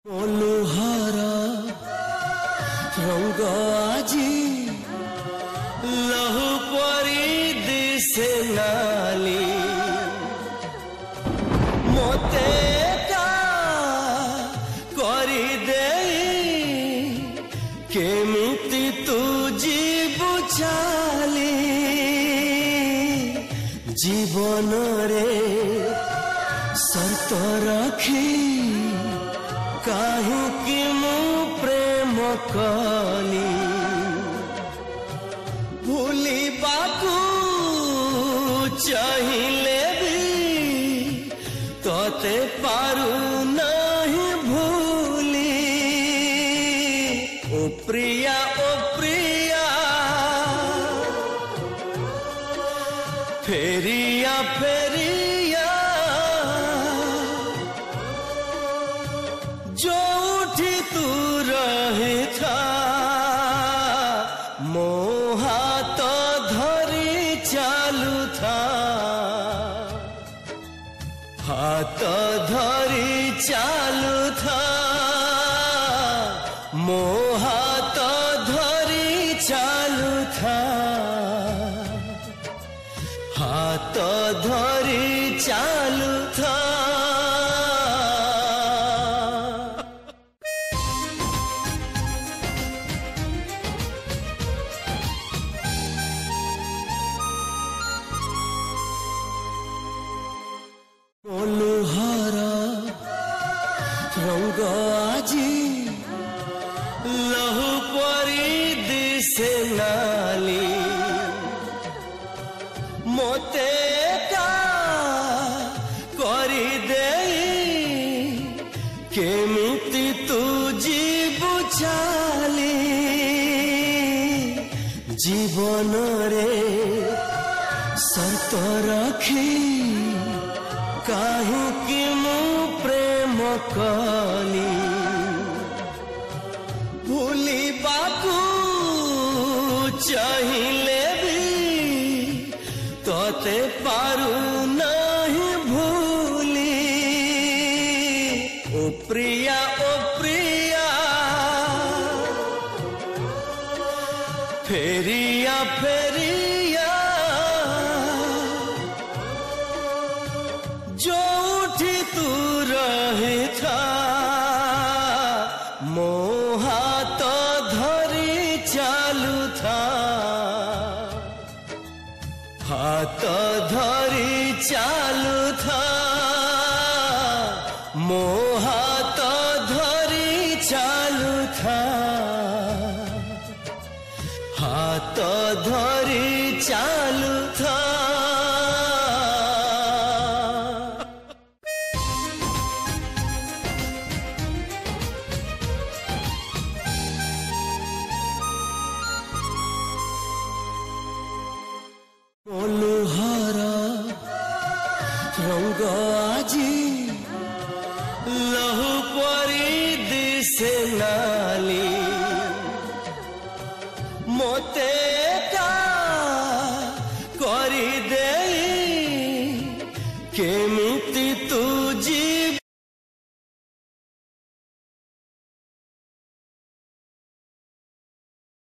लुहारा रंग आजी लहू परी दिसे नाली मोते का करी देई केमिति तू जीवु चाली जीवन रे शर्त रखी काहिंकि मु प्रेम कली भूलिबाकू चाहिए भी तोते पारू नहीं भूली ओ प्रिया फेरिया फेरिया जो उठी तू रहे था मो हाथ धरी चालू था हाथ धरी चालू था मो हाथ धरी चालू था हाथ धरी चालू था लुहारा रंग आजी लहू परी दिसे नाली मोते का करी देई केमिति तू जीवु चाली जीवन रे शर्त रखी काहिंकि मु प्रेम कली भूलिबाकू चाहिए भी तोते पारू नहीं भूली ओ प्रिया फेरिया फेरिया जो उठी तू रहे था मो हाथ धरी चालू था हाथ धरी चालू था मो हाथ धरी चालू था हाथ धरी चालू था लुहारा रंग आजी